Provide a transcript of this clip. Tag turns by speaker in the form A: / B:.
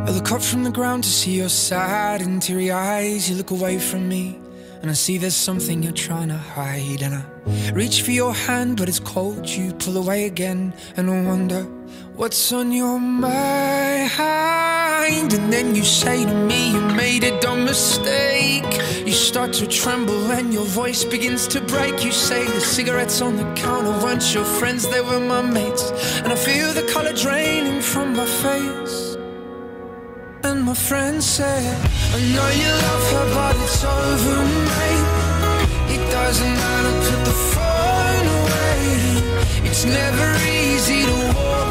A: I look up from the ground to see your sad and teary eyes. You look away from me and I see there's something you're trying to hide. And I reach for your hand but it's cold. You pull away again and I wonder what's on your mind. And then you say to me you made a dumb mistake. You start to tremble and your voice begins to break. You say the cigarettes on the counter weren't your friends, they were my mates. And I feel the color draining from my face. And my friend said, I know you love her but it's over, mate. It doesn't matter, put the phone away. It's never easy to walk